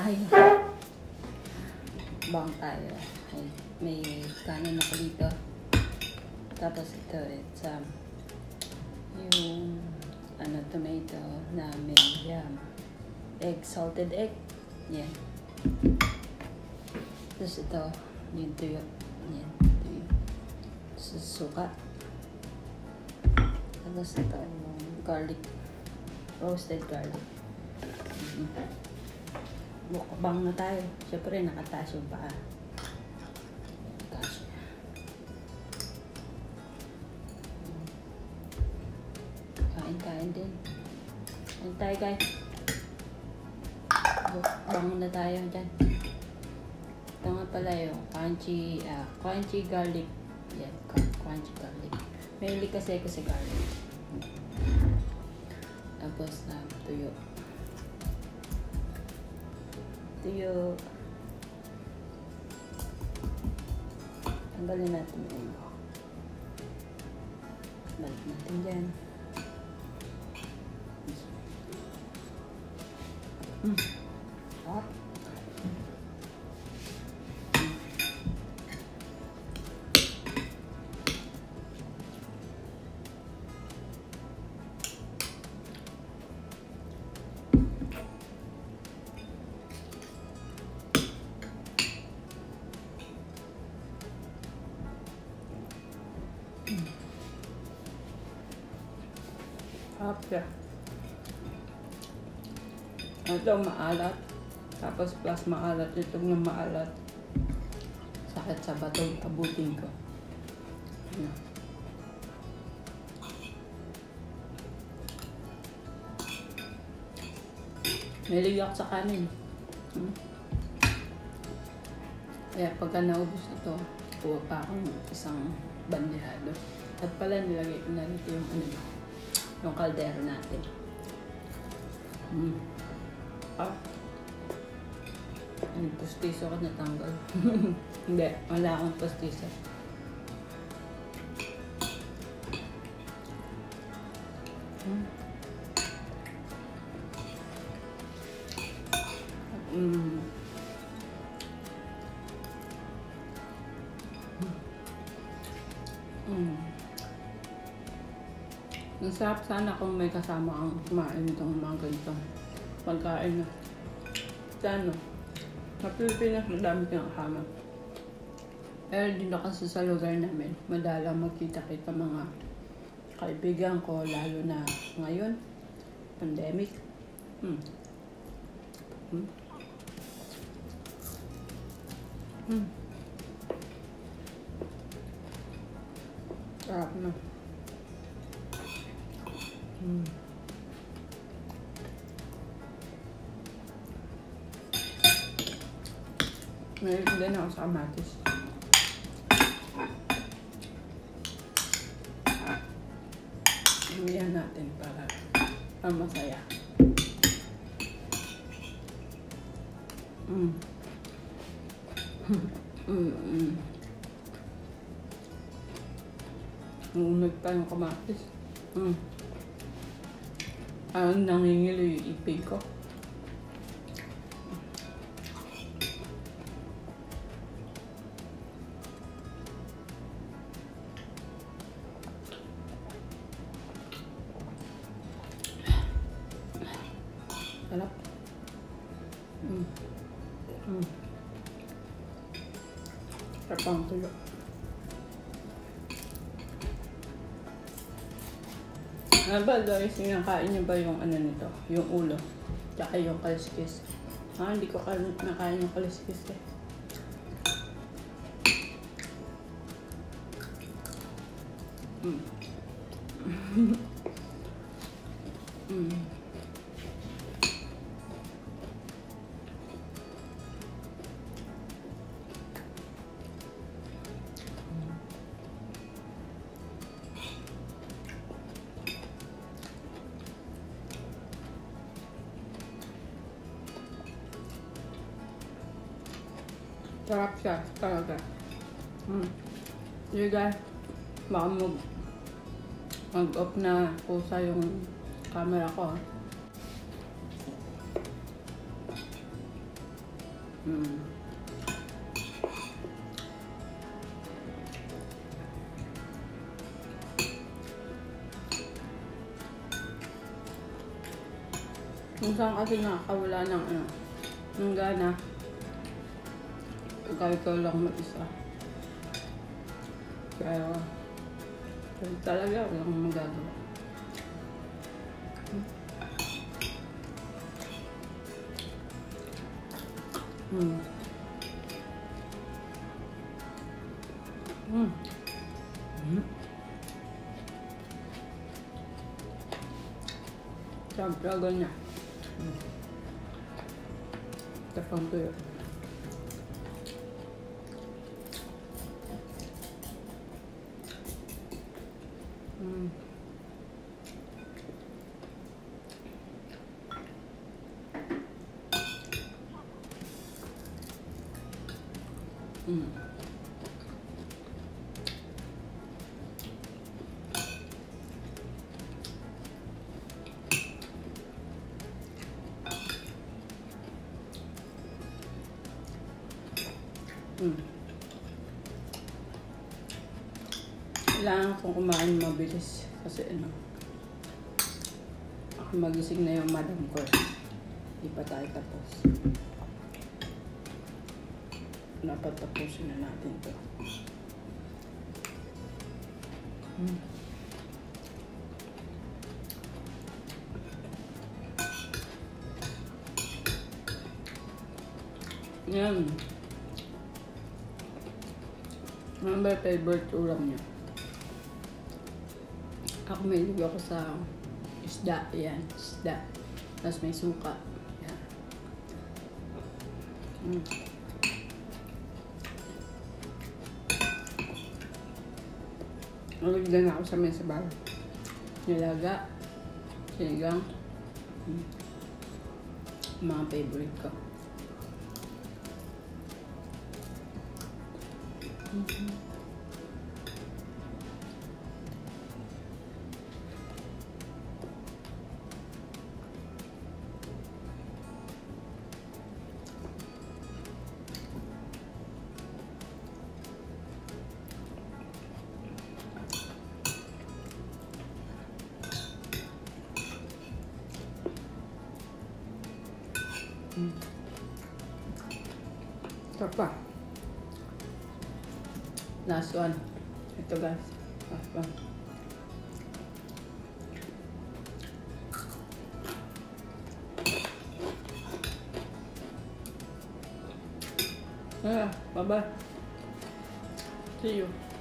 tayo. Mukbang tayo. May kanin ako dito. Tapos ito, it's yung tomato na may egg, salted egg. Yan. Tapos ito, yung tuyo. Yan, tuyo. Suka. Tapos ito, yung garlic. Roasted garlic. Mukbang na tayo. Siyempre, nakataas yung paa. Kain din. Kain tayo, guys. Bangon na tayo dyan. Ito nga pala yung crunchy garlic. Yan, crunchy garlic. Mahilig kasi ako sa garlic. Tapos tuyo. Tuyo. Tanggalin natin yung balik natin dyan. Hot. Hot siya. Ito maalat. Tapos plus maalat. Itong na maalat. Sakit sa batong abutin ko. Ayan. Niliyak sa kanin. Kaya pagka naubos ito, kuha pa akong isang bandehado. At pala nilagay ko na rito yung kaldero natin. Yung pustiso ko natanggal. Hindi, wala akong pustiso. Masarap sana kung may kasama ang kumain itong mga ganitong pagkain na. Sana, sa Pilipinas, madami kang kasama. Pero dito kasi sa lugar namin, madalang magkita-kita mga kaibigan ko, lalo na ngayon, pandemic. Sarap na. Meron din ako sa kamatis. Umiyan natin para masaya. Ngunod pa yung kamatis. Nangingilo yung ipig ko. Sarap. Sarap ang tuyo. Ba guys, sinakain niyo ba yung nito? Yung ulo. Tsaka yung kaliskis. Hindi ko nakain yung kaliskis eh. Sarap siya talaga. Sige guys, baka mag-off na pusa yung camera ko. Minsan kasi nakakawala ng ng gana. Ikaw lang mag-isa. Kaya talaga walang magagawa. Sarap niya. Tapang tuyo. Kailangan kong kumain mabilis kasi magising na yung madam ko. Di pa tayo tapos. Dapat tapusin na natin to. Yan. Ano ba yung favorite ulam niya? Ako may lugo ako sa isda. Yan, isda. Tapos may suka. Yan. Nalagdan ako sa mesa bar. Nilaga. Sinigang. Mga favorite ko. Sarap pa. Last one. Ito guys. Last one. Bye-bye. See you.